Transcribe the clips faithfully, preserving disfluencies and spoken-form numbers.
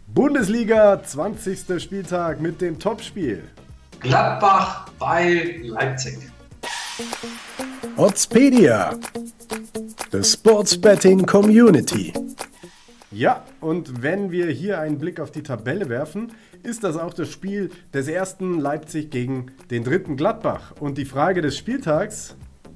Bundesliga, zwanzigster Spieltag mit dem Topspiel. Gladbach bei Leipzig. Oddspedia, the Sports Betting Community. Ja, und wenn wir hier einen Blick auf die Tabelle werfen, ist das auch das Spiel des ersten Leipzig gegen den dritten Gladbach. Und die Frage des Spieltags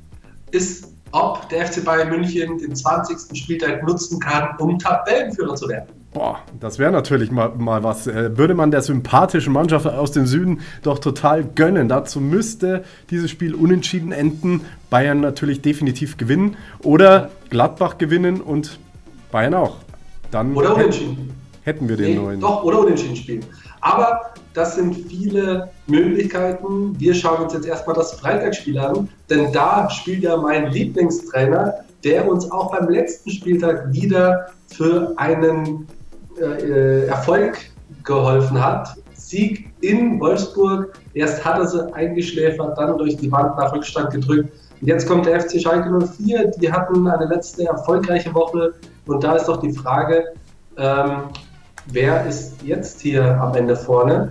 ist, ob der F C Bayern München den zwanzigsten Spieltag nutzen kann, um Tabellenführer zu werden. Boah, das wäre natürlich mal, mal was. Äh, würde man der sympathischen Mannschaft aus dem Süden doch total gönnen. Dazu müsste dieses Spiel unentschieden enden. Bayern natürlich definitiv gewinnen oder Gladbach gewinnen und Bayern auch. Dann oder unentschieden. Hätten wir den nee, neuen. Doch, oder unentschieden spielen. Aber das sind viele Möglichkeiten. Wir schauen uns jetzt erstmal das Freitagsspiel an, denn da spielt ja mein Lieblingstrainer, der uns auch beim letzten Spieltag wieder für einen äh, Erfolg geholfen hat. Sieg in Wolfsburg. Erst hat er sie eingeschläfert, dann durch die Wand nach Rückstand gedrückt. Und jetzt kommt der F C Schalke null vier. Die hatten eine letzte erfolgreiche Woche. Und da ist doch die Frage, ähm, wer ist jetzt hier am Ende vorne?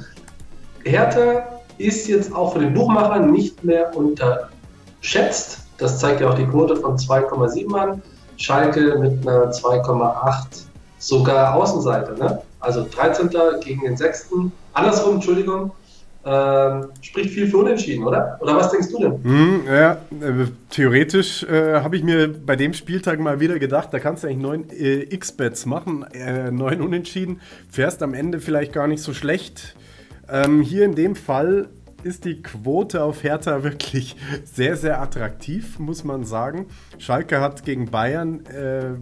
Hertha ist jetzt auch von den Buchmachern nicht mehr unterschätzt. Das zeigt ja auch die Quote von zwei Komma sieben an. Schalke mit einer zwei Komma acht sogar Außenseite. Ne? Also dreizehnter gegen den sechsten Andersrum, Entschuldigung. Ähm, spricht viel für Unentschieden, oder? Oder was denkst du denn? Hm, ja, äh, theoretisch äh, habe ich mir bei dem Spieltag mal wieder gedacht, da kannst du eigentlich neun äh, X-Bets machen, äh, neun Unentschieden, fährst am Ende vielleicht gar nicht so schlecht. Ähm, hier in dem Fall ist die Quote auf Hertha wirklich sehr, sehr attraktiv, muss man sagen. Schalke hat gegen Bayern, äh,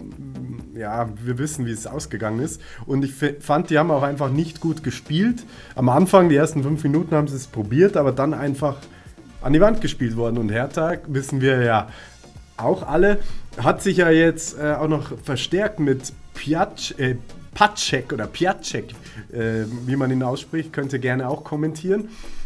ja, wir wissen, wie es ausgegangen ist. Und ich f- fand, die haben auch einfach nicht gut gespielt. Am Anfang, die ersten fünf Minuten haben sie es probiert, aber dann einfach an die Wand gespielt worden. Und Hertha, wissen wir ja auch alle, hat sich ja jetzt äh, auch noch verstärkt mit Piac, äh, Pacek oder Piaczek, äh, wie man ihn ausspricht, könnt ihr gerne auch kommentieren.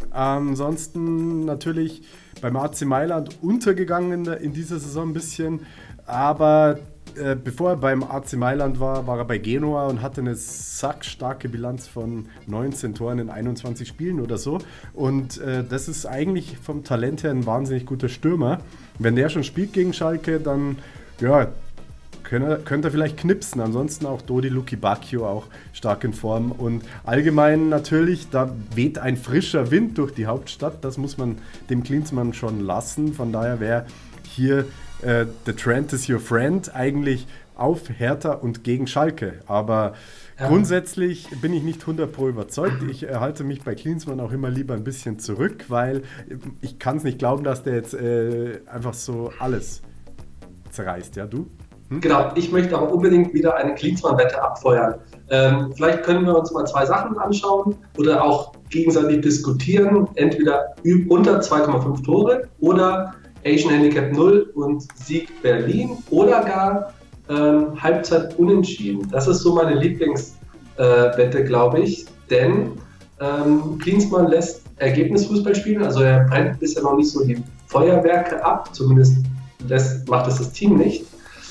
Ansonsten natürlich beim A C Mailand untergegangen in dieser Saison ein bisschen, aber äh, bevor er beim A C Mailand war, war er bei Genua und hatte eine sackstarke Bilanz von neunzehn Toren in einundzwanzig Spielen oder so. Und äh, das ist eigentlich vom Talent her ein wahnsinnig guter Stürmer. Wenn der schon spielt gegen Schalke, dann ja, Könnte, könnte er vielleicht knipsen, ansonsten auch Dodi Luki Bacchio auch stark in Form und allgemein natürlich, da weht ein frischer Wind durch die Hauptstadt, das muss man dem Klinsmann schon lassen, von daher wäre hier äh, The Trend is your friend eigentlich auf Hertha und gegen Schalke, aber ja. Grundsätzlich bin ich nicht hundert Prozent überzeugt, ich äh, halte mich bei Klinsmann auch immer lieber ein bisschen zurück, weil ich kann es nicht glauben, dass der jetzt äh, einfach so alles zerreißt, ja du? Hm? Genau, ich möchte aber unbedingt wieder eine Klinsmann-Wette abfeuern. Ähm, vielleicht können wir uns mal zwei Sachen anschauen oder auch gegenseitig diskutieren. Entweder unter zwei Komma fünf Tore oder Asian Handicap null und Sieg Berlin oder gar ähm, Halbzeit unentschieden. Das ist so meine Lieblingswette, äh, glaube ich. Denn ähm, Klinsmann lässt Ergebnisfußball spielen, also er brennt bisher noch nicht so die Feuerwerke ab, zumindest lässt, macht es das Team nicht.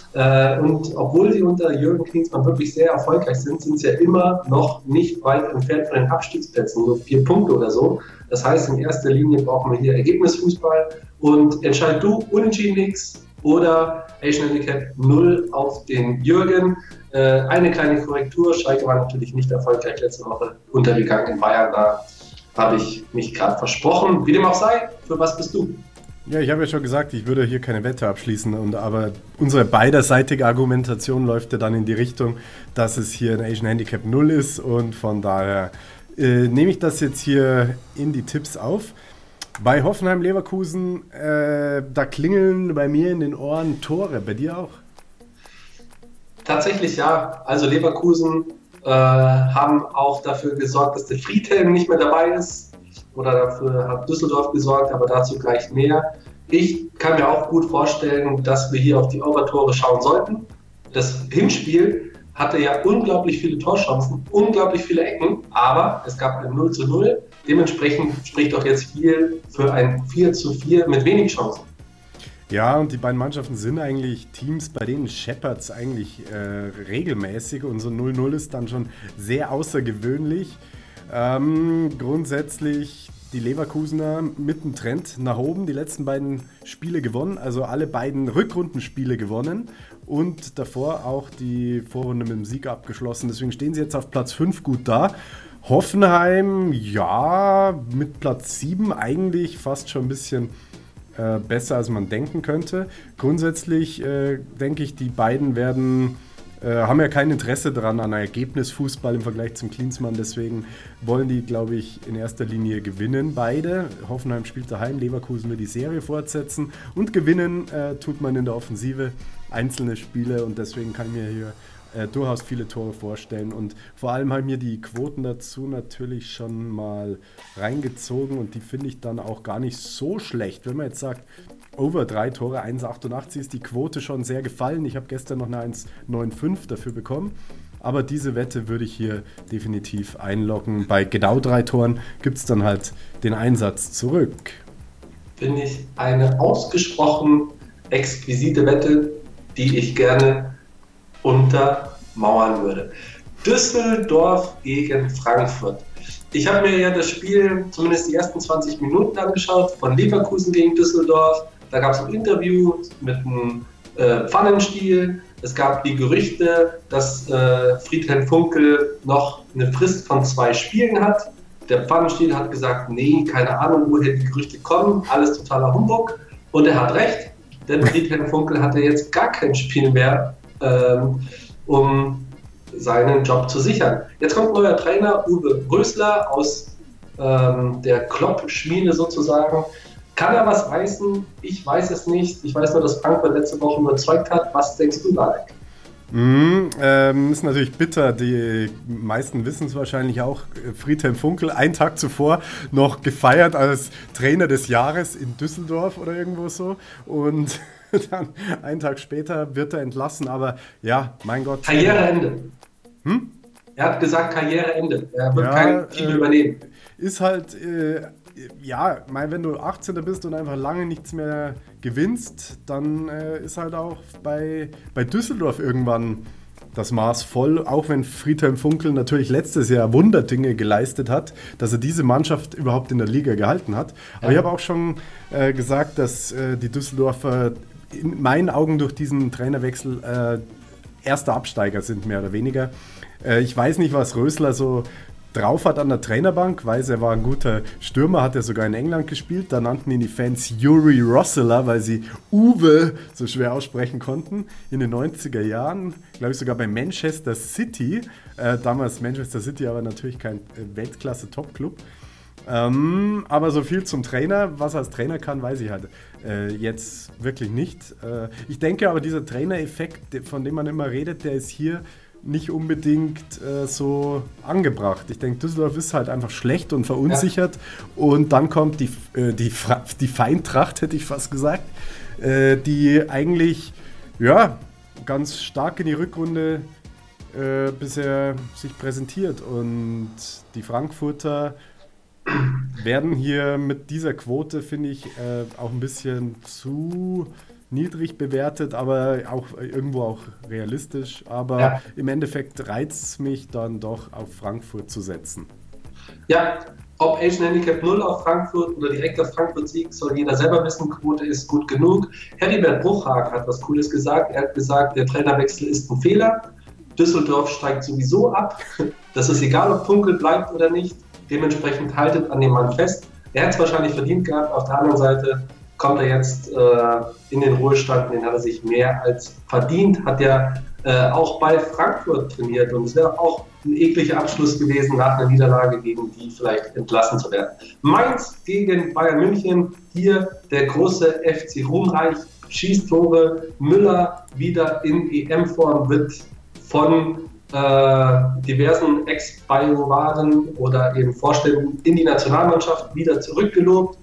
Und obwohl sie unter Jürgen Klinsmann wirklich sehr erfolgreich sind, sind sie ja immer noch nicht weit entfernt von den Abstiegsplätzen, nur vier Punkte oder so. Das heißt, in erster Linie brauchen wir hier Ergebnisfußball und entscheid du Unentschieden X oder Asian Handicap null auf den Jürgen. Eine kleine Korrektur, Schalke war natürlich nicht erfolgreich letzte Woche untergegangen in Bayern, da habe ich mich gerade versprochen. Wie dem auch sei, für was bist du? Ja, ich habe ja schon gesagt, ich würde hier keine Wette abschließen, und aber unsere beiderseitige Argumentation läuft ja dann in die Richtung, dass es hier ein Asian Handicap null ist, und von daher äh, nehme ich das jetzt hier in die Tipps auf. Bei Hoffenheim-Leverkusen, äh, da klingeln bei mir in den Ohren Tore, bei dir auch? Tatsächlich ja, also Leverkusen äh, haben auch dafür gesorgt, dass der Friedhelm nicht mehr dabei ist. Oder dafür hat Düsseldorf gesorgt, aber dazu gleich mehr. Ich kann mir auch gut vorstellen, dass wir hier auf die Overtore schauen sollten. Das Hinspiel hatte ja unglaublich viele Torchancen, unglaublich viele Ecken, aber es gab ein null zu null. Dementsprechend spricht doch jetzt viel für ein vier zu vier mit wenig Chancen. Ja, und die beiden Mannschaften sind eigentlich Teams, bei denen scheppert's eigentlich äh, regelmäßig und so null null ist dann schon sehr außergewöhnlich. Ähm, grundsätzlich die Leverkusener mit dem Trend nach oben, die letzten beiden Spiele gewonnen, also alle beiden Rückrundenspiele gewonnen und davor auch die Vorrunde mit dem Sieg abgeschlossen. Deswegen stehen sie jetzt auf Platz fünf gut da. Hoffenheim, ja, mit Platz sieben eigentlich fast schon ein bisschen äh, besser, als man denken könnte. Grundsätzlich äh, denke ich, die beiden werden... haben ja kein Interesse daran an Ergebnisfußball im Vergleich zum Klinsmann, deswegen wollen die, glaube ich, in erster Linie gewinnen, beide. Hoffenheim spielt daheim, Leverkusen will die Serie fortsetzen und gewinnen äh, tut man in der Offensive einzelne Spiele und deswegen kann ich mir hier äh, durchaus viele Tore vorstellen und vor allem haben mir die Quoten dazu natürlich schon mal reingezogen und die finde ich dann auch gar nicht so schlecht, wenn man jetzt sagt, over drei Tore, eins Komma achtundachtzig ist die Quote schon sehr gefallen. Ich habe gestern noch eine eins Komma fünfundneunzig dafür bekommen. Aber diese Wette würde ich hier definitiv einloggen. Bei genau drei Toren gibt es dann halt den Einsatz zurück. Finde ich eine ausgesprochen exquisite Wette, die ich gerne untermauern würde. Düsseldorf gegen Frankfurt. Ich habe mir ja das Spiel, zumindest die ersten zwanzig Minuten angeschaut, von Leverkusen gegen Düsseldorf. Da gab es ein Interview mit einem äh, Pfannenstiel. Es gab die Gerüchte, dass äh, Friedhelm Funkel noch eine Frist von zwei Spielen hat. Der Pfannenstiel hat gesagt, nee, keine Ahnung, woher die Gerüchte kommen. Alles totaler Humbug. Und er hat recht, denn Friedhelm Funkel hatte jetzt gar kein Spiel mehr, ähm, um seinen Job zu sichern. Jetzt kommt ein neuer Trainer, Uwe Rösler, aus ähm, der Klopp-Schmiede sozusagen. Kann er was reißen? Ich weiß es nicht. Ich weiß nur, dass Frankfurt letzte Woche überzeugt hat. Was denkst du, Alec? Mm, ähm, ist natürlich bitter. Die meisten wissen es wahrscheinlich auch. Friedhelm Funkel, einen Tag zuvor noch gefeiert als Trainer des Jahres in Düsseldorf oder irgendwo so. Und dann einen Tag später wird er entlassen. Aber ja, mein Gott. Karriereende. Hm? Er hat gesagt, Karriereende. Er wird ja, kein Team äh, übernehmen. Ist halt, äh, ja, mein, wenn du achtzehnter bist und einfach lange nichts mehr gewinnst, dann äh, ist halt auch bei, bei Düsseldorf irgendwann das Maß voll, auch wenn Friedhelm Funkel natürlich letztes Jahr Wunderdinge geleistet hat, dass er diese Mannschaft überhaupt in der Liga gehalten hat. Aber ja. Ich habe auch schon äh, gesagt, dass äh, die Düsseldorfer in meinen Augen durch diesen Trainerwechsel äh, erster Absteiger sind, mehr oder weniger. Äh, ich weiß nicht, was Rösler so drauf hat an der Trainerbank, weiß, er war ein guter Stürmer, hat er sogar in England gespielt. Da nannten ihn die Fans Yuri Rosseler, weil sie Uwe so schwer aussprechen konnten. In den neunziger Jahren, glaube ich sogar bei Manchester City. Äh, damals Manchester City, aber natürlich kein äh, Weltklasse-Top-Club. Ähm, aber so viel zum Trainer. Was er als Trainer kann, weiß ich halt äh, jetzt wirklich nicht. Äh, ich denke aber, dieser Trainereffekt, von dem man immer redet, der ist hier nicht unbedingt äh, so angebracht. Ich denke, Düsseldorf ist halt einfach schlecht und verunsichert. Ja. Und dann kommt die, äh, die, die Feintracht, hätte ich fast gesagt, äh, die eigentlich ja, ganz stark in die Rückrunde äh, bisher sich präsentiert. Und die Frankfurter werden hier mit dieser Quote, finde ich, äh, auch ein bisschen zu niedrig bewertet, aber auch irgendwo auch realistisch. Aber ja. Im Endeffekt reizt es mich dann doch auf Frankfurt zu setzen. Ja, ob Asian Handicap null auf Frankfurt oder direkt auf Frankfurt Sieg, soll jeder selber wissen. Quote ist gut genug. Heribert Bruchhagen hat was Cooles gesagt. Er hat gesagt, der Trainerwechsel ist ein Fehler. Düsseldorf steigt sowieso ab. Das ist egal, ob Funkel bleibt oder nicht. Dementsprechend haltet an dem Mann fest. Er hat es wahrscheinlich verdient gehabt. Auf der anderen Seite kommt er jetzt äh, in den Ruhestand, den hat er sich mehr als verdient, hat er äh, auch bei Frankfurt trainiert und es wäre auch ein ekliger Abschluss gewesen, nach einer Niederlage gegen die vielleicht entlassen zu werden. Mainz gegen Bayern München, hier der große F C Ruhmreich, schießt Tore, Müller wieder in E M-Form, wird von äh, diversen Ex-Bayer-Waren oder eben Vorständen in die Nationalmannschaft wieder zurückgelobt.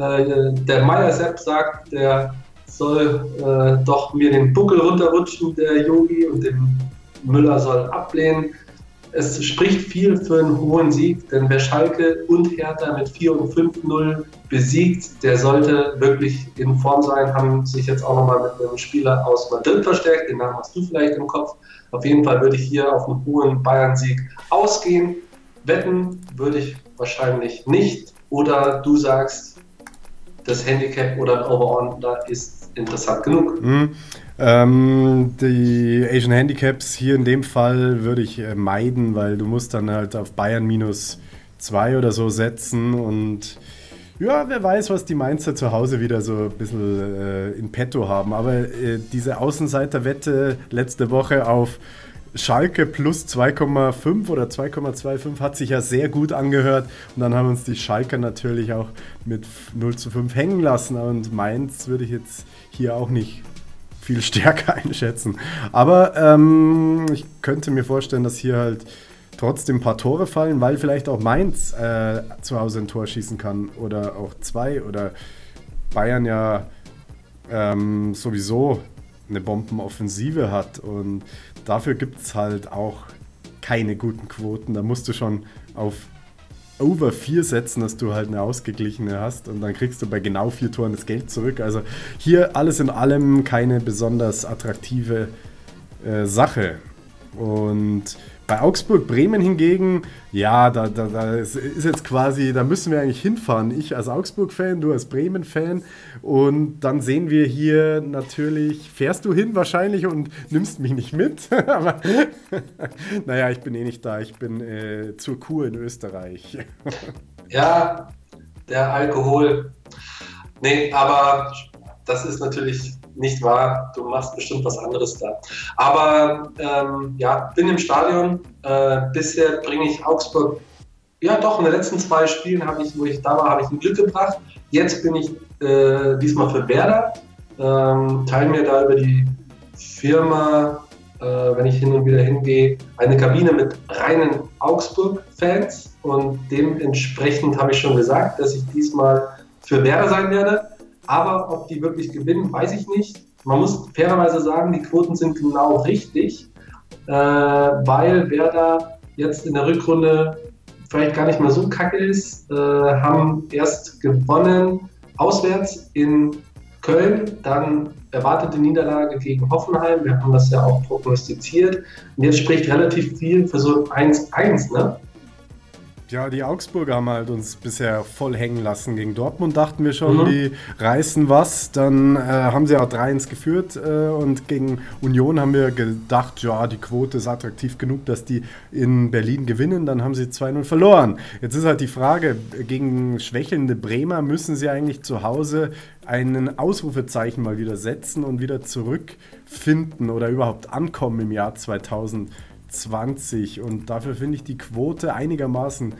Der Meier selbst sagt, der soll äh, doch mir den Buckel runterrutschen, der Yogi, und den Müller soll ablehnen. es spricht viel für einen hohen Sieg, denn wer Schalke und Hertha mit vier und fünf null besiegt, der sollte wirklich in Form sein, haben sich jetzt auch nochmal mit einem Spieler aus Madrid verstärkt, den Namen hast du vielleicht im Kopf. Auf jeden Fall würde ich hier auf einen hohen Bayern-Sieg ausgehen. Wetten würde ich wahrscheinlich nicht. Oder du sagst, das Handicap oder ein Over-Under ist interessant genug. Mhm. Ähm, die Asian Handicaps hier in dem Fall würde ich äh, meiden, weil du musst dann halt auf Bayern minus zwei oder so setzen und ja, wer weiß, was die Mainzer zu Hause wieder so ein bisschen äh, in petto haben. Aber äh, diese Außenseiterwette letzte Woche auf Schalke plus zwei Komma fünf oder zwei Komma fünfundzwanzig hat sich ja sehr gut angehört und dann haben uns die Schalker natürlich auch mit null zu fünf hängen lassen und Mainz würde ich jetzt hier auch nicht viel stärker einschätzen. Aber ähm, ich könnte mir vorstellen, dass hier halt trotzdem ein paar Tore fallen, weil vielleicht auch Mainz äh, zu Hause ein Tor schießen kann oder auch zwei oder Bayern ja ähm, sowieso eine Bombenoffensive hat und dafür gibt es halt auch keine guten Quoten. Da musst du schon auf Over vier setzen, dass du halt eine ausgeglichene hast und dann kriegst du bei genau vier Toren das Geld zurück. Also hier alles in allem keine besonders attraktive äh, Sache. Und bei Augsburg-Bremen hingegen, ja, da, da, da ist jetzt quasi, da müssen wir eigentlich hinfahren. Ich als Augsburg-Fan, du als Bremen-Fan. Und dann sehen wir hier natürlich, fährst du hin wahrscheinlich und nimmst mich nicht mit. Aber naja, ich bin eh nicht da. Ich bin äh, zur Kur in Österreich. Ja, der Alkohol. Nee, aber das ist natürlich nicht wahr. Du machst bestimmt was anderes da. Aber ähm, ja, bin im Stadion. Äh, bisher bringe ich Augsburg, ja doch, in den letzten zwei Spielen, habe ich, wo ich da war, habe ich ein Glück gebracht. Jetzt bin ich äh, diesmal für Werder. Ähm, teile mir da über die Firma, äh, wenn ich hin und wieder hingehe, eine Kabine mit reinen Augsburg-Fans. Und dementsprechend habe ich schon gesagt, dass ich diesmal für Werder sein werde. Aber ob die wirklich gewinnen, weiß ich nicht. Man muss fairerweise sagen, die Quoten sind genau richtig, äh, weil Werder jetzt in der Rückrunde vielleicht gar nicht mehr so kacke ist. Äh, haben erst gewonnen auswärts in Köln, dann erwartete Niederlage gegen Hoffenheim. Wir haben das ja auch prognostiziert. Und jetzt spricht relativ viel für so ein eins eins, ne? Ja, die Augsburger haben halt uns bisher voll hängen lassen. Gegen Dortmund dachten wir schon, mhm. die reißen was. Dann äh, haben sie auch drei eins geführt äh, und gegen Union haben wir gedacht, ja, die Quote ist attraktiv genug, dass die in Berlin gewinnen. Dann haben sie zwei null verloren. Jetzt ist halt die Frage, gegen schwächelnde Bremer müssen sie eigentlich zu Hause einen Ausrufezeichen mal wieder setzen und wieder zurückfinden oder überhaupt ankommen im Jahr zweitausendzwanzig. Und dafür finde ich die Quote einigermaßen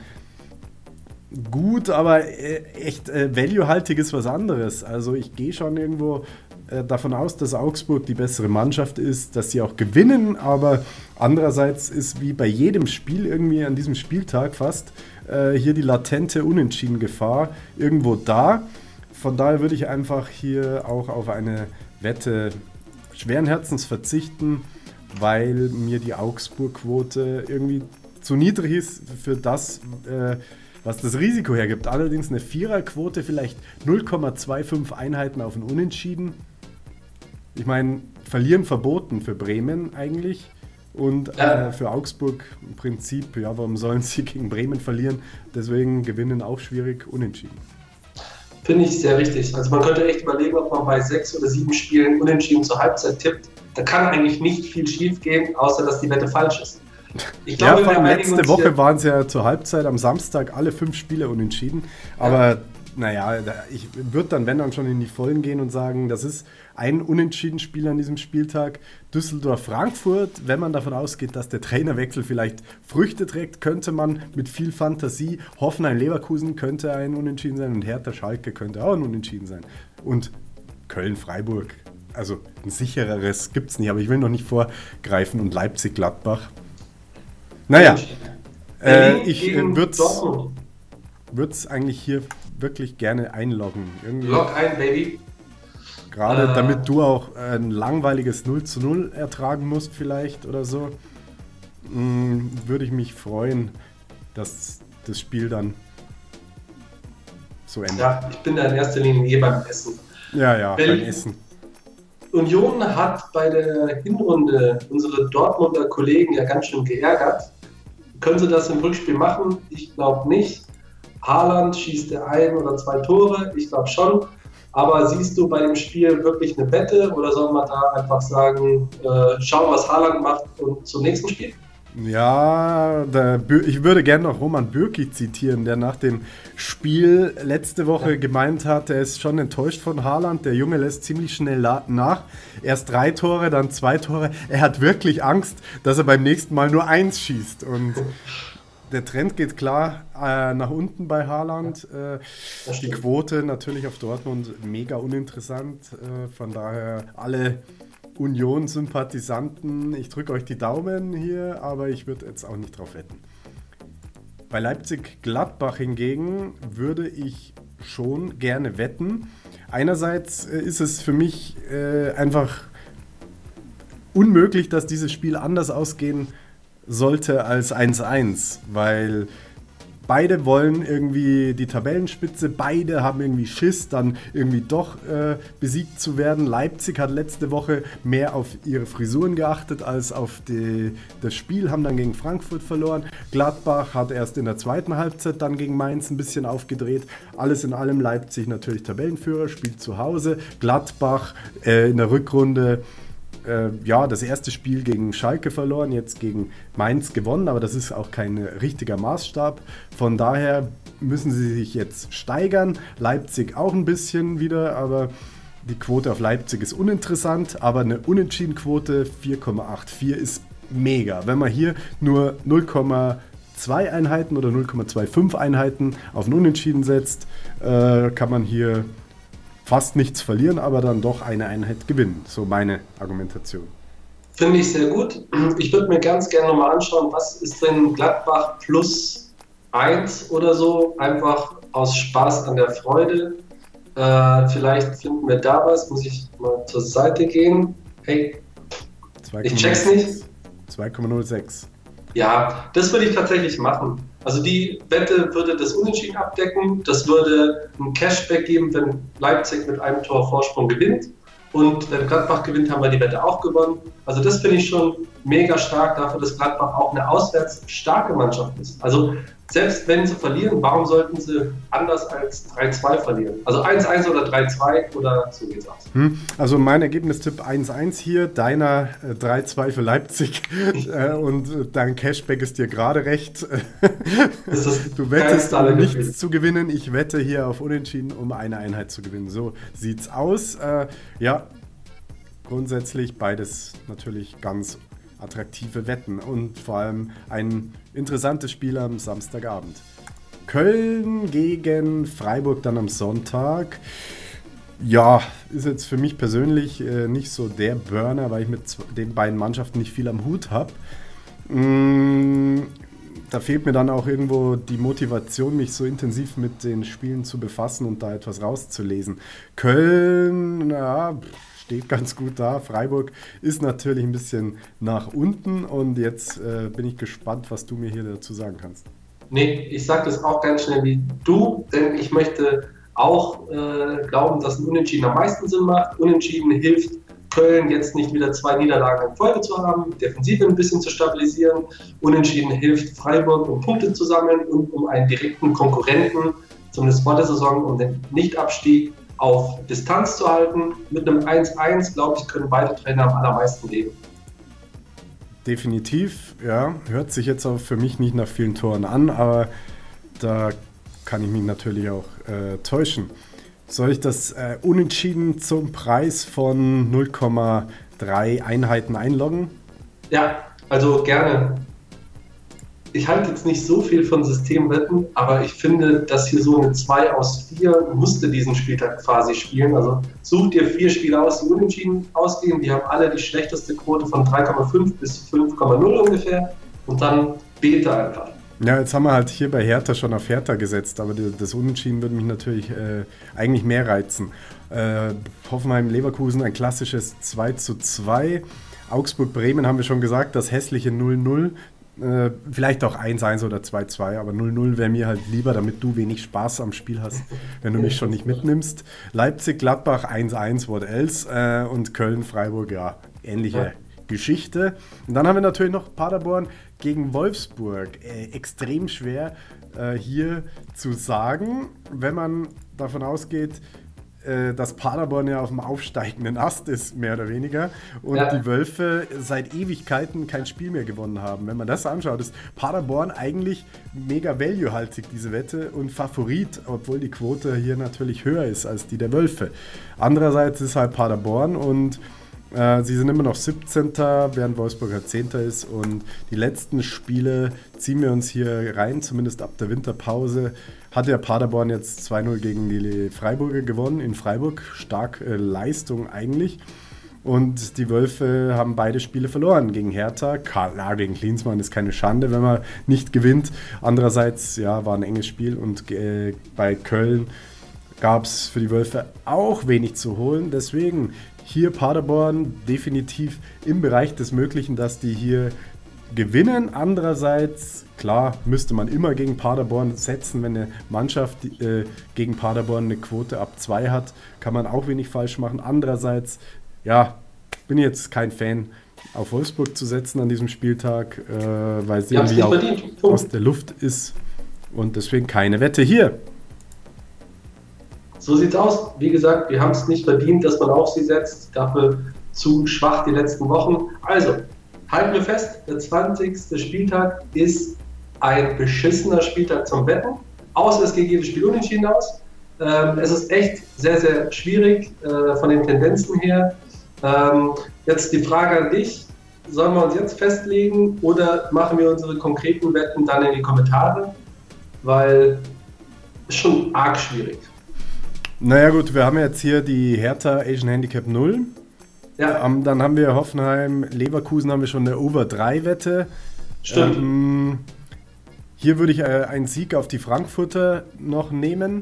gut, aber echt äh, value-haltig ist was anderes. Also ich gehe schon irgendwo äh, davon aus, dass Augsburg die bessere Mannschaft ist, dass sie auch gewinnen, aber andererseits ist wie bei jedem Spiel irgendwie an diesem Spieltag fast äh, hier die latente Unentschieden-Gefahr irgendwo da. Von daher würde ich einfach hier auch auf eine Wette schweren Herzens verzichten, weil mir die Augsburg-Quote irgendwie zu niedrig ist für das, äh, was das Risiko hergibt. Allerdings eine Viererquote, vielleicht null Komma fünfundzwanzig Einheiten auf ein Unentschieden. Ich meine, verlieren verboten für Bremen eigentlich und äh, für Augsburg im Prinzip, ja, warum sollen sie gegen Bremen verlieren? Deswegen gewinnen auch schwierig Unentschieden. Finde ich sehr richtig. Also man könnte echt überlegen, ob man bei sechs oder sieben Spielen Unentschieden zur Halbzeit tippt. Da kann eigentlich nicht viel schief gehen, außer dass die Wette falsch ist. Ich glaube, ja, vor allem letzte Woche waren es ja zur Halbzeit am Samstag alle fünf Spiele unentschieden. Aber ja. naja, ich würde dann, wenn dann schon in die Vollen gehen und sagen, das ist ein Unentschieden-Spiel an diesem Spieltag. Düsseldorf-Frankfurt, wenn man davon ausgeht, dass der Trainerwechsel vielleicht Früchte trägt, könnte man mit viel Fantasie, Hoffenheim-Leverkusen könnte ein Unentschieden sein und Hertha-Schalke könnte auch ein Unentschieden sein. Und Köln-Freiburg. Also ein sichereres gibt es nicht, aber ich will noch nicht vorgreifen. Und Leipzig-Gladbach. Naja, äh, ich äh, würde es eigentlich hier wirklich gerne einloggen. Irgendwie. Log ein, Baby. Gerade äh, damit du auch ein langweiliges null zu null ertragen musst vielleicht oder so. mh, würde ich mich freuen, dass das Spiel dann so endet. Ja, ich bin da in erster Linie eh beim Essen. Ja, ja, Weil beim Essen. Union hat bei der Hinrunde unsere Dortmunder Kollegen ja ganz schön geärgert. Können sie das im Rückspiel machen? Ich glaube nicht. Haaland schießt er ein oder zwei Tore, ich glaube schon. Aber siehst du bei dem Spiel wirklich eine Wette oder soll man da einfach sagen, äh, schauen, was Haaland macht und zum nächsten Spiel? Ja, der, ich würde gerne noch Roman Bürki zitieren, der nach dem Spiel letzte Woche ja. gemeint hat, er ist schon enttäuscht von Haaland. Der Junge lässt ziemlich schnell nach. Erst drei Tore, dann zwei Tore. Er hat wirklich Angst, dass er beim nächsten Mal nur eins schießt. Und der Trend geht klar äh, nach unten bei Haaland. Äh, die Quote natürlich auf Dortmund mega uninteressant. Äh, von daher alle Union-Sympathisanten, ich drücke euch die Daumen hier, aber ich würde jetzt auch nicht drauf wetten. Bei Leipzig-Gladbach hingegen würde ich schon gerne wetten. Einerseits äh, ist es für mich äh, einfach unmöglich, dass dieses Spiel anders ausgehen sollte als eins eins, weil beide wollen irgendwie die Tabellenspitze, beide haben irgendwie Schiss, dann irgendwie doch äh, besiegt zu werden. Leipzig hat letzte Woche mehr auf ihre Frisuren geachtet als auf die, das Spiel, haben dann gegen Frankfurt verloren. Gladbach hat erst in der zweiten Halbzeit dann gegen Mainz ein bisschen aufgedreht. Alles in allem Leipzig natürlich Tabellenführer, spielt zu Hause. Gladbach äh, in der Rückrunde Äh, ja, das erste Spiel gegen Schalke verloren, jetzt gegen Mainz gewonnen, aber das ist auch kein richtiger Maßstab. Von daher müssen sie sich jetzt steigern. Leipzig auch ein bisschen wieder, aber die Quote auf Leipzig ist uninteressant, aber eine Unentschieden-Quote vier Komma vierundachtzig ist mega. Wenn man hier nur null Komma zwei Einheiten oder null Komma fünfundzwanzig Einheiten auf ein Unentschieden setzt, äh, kann man hier fast nichts verlieren, aber dann doch eine Einheit gewinnen. So meine Argumentation. Finde ich sehr gut. Ich würde mir ganz gerne nochmal anschauen, was ist denn Gladbach plus eins oder so, einfach aus Spaß an der Freude. Äh, vielleicht finden wir da was, muss ich mal zur Seite gehen. Hey, ich check's nicht. zwei Komma null sechs. Ja, das würde ich tatsächlich machen. Also die Wette würde das Unentschieden abdecken. Das würde ein Cashback geben, wenn Leipzig mit einem Tor Vorsprung gewinnt. Und wenn Gladbach gewinnt, haben wir die Wette auch gewonnen. Also das finde ich schon mega stark dafür, dass Gladbach auch eine auswärts starke Mannschaft ist. Also selbst wenn sie verlieren, warum sollten sie anders als drei zwei verlieren? Also eins eins oder drei zwei oder so geht's aus. Hm, also mein Ergebnistipp eins eins hier, deiner äh, drei zwei für Leipzig äh, und äh, dein Cashback ist dir gerade recht. Du wettest, um nichts Gefühl. zu gewinnen. Ich wette hier auf Unentschieden, um eine Einheit zu gewinnen. So sieht's aus. Äh, ja, grundsätzlich beides natürlich ganz attraktive Wetten und vor allem ein interessantes Spiel am Samstagabend. Köln gegen Freiburg dann am Sonntag. Ja, ist jetzt für mich persönlich äh, nicht so der Burner, weil ich mit den beiden Mannschaften nicht viel am Hut habe. Mm, da fehlt mir dann auch irgendwo die Motivation, mich so intensiv mit den Spielen zu befassen und da etwas rauszulesen. Köln, ja, steht ganz gut da. Freiburg ist natürlich ein bisschen nach unten und jetzt äh, bin ich gespannt, was du mir hier dazu sagen kannst. Nee, ich sage das auch ganz schnell wie du, denn ich möchte auch äh, glauben, dass ein Unentschieden am meisten Sinn macht. Unentschieden hilft Köln jetzt nicht wieder zwei Niederlagen in Folge zu haben, Defensive ein bisschen zu stabilisieren. Unentschieden hilft Freiburg, um Punkte zu sammeln und um einen direkten Konkurrenten, zumindest vor der Saison, um den Nichtabstieg auf Distanz zu halten. Mit einem eins eins, glaube ich, können beide Trainer am allermeisten leben. Definitiv, ja. Hört sich jetzt auch für mich nicht nach vielen Toren an, aber da kann ich mich natürlich auch äh, täuschen. Soll ich das äh, Unentschieden zum Preis von null Komma drei Einheiten einloggen? Ja, also gerne. Ich halte jetzt nicht so viel von Systemwetten, aber ich finde, dass hier so eine zwei aus vier musste diesen Spieltag quasi spielen. Also such dir vier Spiele aus, die unentschieden ausgehen. Die haben alle die schlechteste Quote von drei Komma fünf bis fünf Komma null ungefähr. Und dann bete einfach. Ja, jetzt haben wir halt hier bei Hertha schon auf Hertha gesetzt, aber das Unentschieden würde mich natürlich äh, eigentlich mehr reizen. Äh, Hoffenheim-Leverkusen, ein klassisches zwei zu zwei. Augsburg-Bremen haben wir schon gesagt, das hässliche null null. Äh, vielleicht auch eins eins oder zwei zwei, aber null null wäre mir halt lieber, damit du wenig Spaß am Spiel hast, wenn du mich schon nicht mitnimmst. Leipzig-Gladbach eins eins, what else? Äh, und Köln-Freiburg, ja, ähnliche ja. Geschichte. Und dann haben wir natürlich noch Paderborn gegen Wolfsburg. Äh, extrem schwer äh, hier zu sagen, wenn man davon ausgeht, dass Paderborn ja auf dem aufsteigenden Ast ist, mehr oder weniger, und ja. die Wölfe seit Ewigkeiten kein Spiel mehr gewonnen haben. Wenn man das anschaut, ist Paderborn eigentlich mega value-haltig, diese Wette, und Favorit, obwohl die Quote hier natürlich höher ist als die der Wölfe. Andererseits ist halt Paderborn und äh, sie sind immer noch siebzehnter, während Wolfsburg halt zehnter ist, und die letzten Spiele ziehen wir uns hier rein, zumindest ab der Winterpause. Hat ja Paderborn jetzt zwei null gegen die Freiburger gewonnen, in Freiburg, stark äh, Leistung eigentlich. Und die Wölfe haben beide Spiele verloren gegen Hertha. Klar, gegen Klinsmann ist keine Schande, wenn man nicht gewinnt. Andererseits, ja, war ein enges Spiel, und äh, bei Köln gab es für die Wölfe auch wenig zu holen. Deswegen hier Paderborn definitiv im Bereich des Möglichen, dass die hier gewinnen. Andererseits, klar, müsste man immer gegen Paderborn setzen. Wenn eine Mannschaft äh, gegen Paderborn eine Quote ab zwei hat, kann man auch wenig falsch machen. Andererseits, ja, bin jetzt kein Fan, auf Wolfsburg zu setzen an diesem Spieltag, äh, weil sie irgendwie auch aus der Luft ist, und deswegen keine Wette hier. So sieht's aus. Wie gesagt, wir haben es nicht verdient, dass man auf sie setzt. Dafür zu schwach die letzten Wochen. Also, halten wir fest, der zwanzigste Spieltag ist ein beschissener Spieltag zum Wetten. Außer es geht jedes Spiel unentschieden aus. Ähm, es ist echt sehr, sehr schwierig äh, von den Tendenzen her. Ähm, jetzt die Frage an dich. Sollen wir uns jetzt festlegen oder machen wir unsere konkreten Wetten dann in die Kommentare? Weil es ist schon arg schwierig. Naja gut, wir haben jetzt hier die Hertha Asian Handicap null. Ja. Um, dann haben wir Hoffenheim, Leverkusen haben wir schon eine Over drei Wette. Stimmt. Ähm, hier würde ich äh, einen Sieg auf die Frankfurter noch nehmen.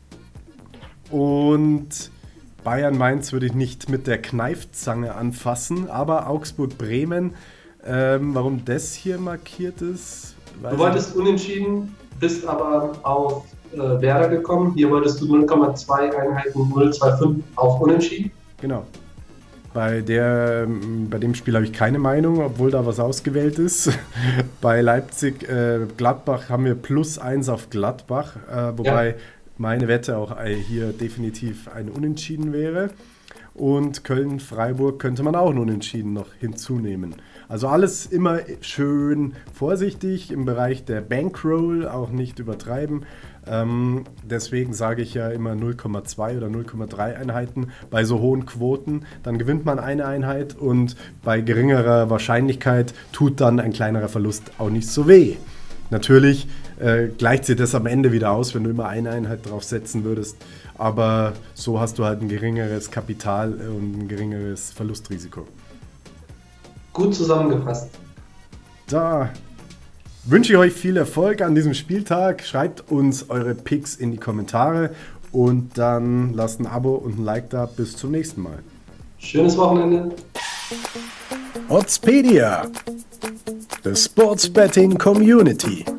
Und Bayern-Mainz würde ich nicht mit der Kneifzange anfassen. Aber Augsburg-Bremen, ähm, warum das hier markiert ist? Du wolltest unentschieden, bist aber auf äh, Werder gekommen. Hier wolltest du null Komma zwei Einheiten null Komma fünfundzwanzig auf unentschieden. Genau. Bei, der, bei dem Spiel habe ich keine Meinung, obwohl da was ausgewählt ist. Bei Leipzig, äh, Gladbach haben wir plus eins auf Gladbach, äh, wobei ja. meine Wette auch äh, hier definitiv ein Unentschieden wäre. Und Köln-Freiburg könnte man auch ein Unentschieden noch hinzunehmen. Also alles immer schön vorsichtig im Bereich der Bankroll, auch nicht übertreiben. Ähm, deswegen sage ich ja immer null Komma zwei oder null Komma drei Einheiten bei so hohen Quoten. Dann gewinnt man eine Einheit, und bei geringerer Wahrscheinlichkeit tut dann ein kleinerer Verlust auch nicht so weh. Natürlich äh, gleicht sich das am Ende wieder aus, wenn du immer eine Einheit drauf setzen würdest. Aber so hast du halt ein geringeres Kapital und ein geringeres Verlustrisiko. Gut zusammengefasst. Da wünsche ich euch viel Erfolg an diesem Spieltag. Schreibt uns eure Picks in die Kommentare und dann lasst ein Abo und ein Like da. Bis zum nächsten Mal. Schönes Wochenende. Oddspedia, the Sports Betting Community.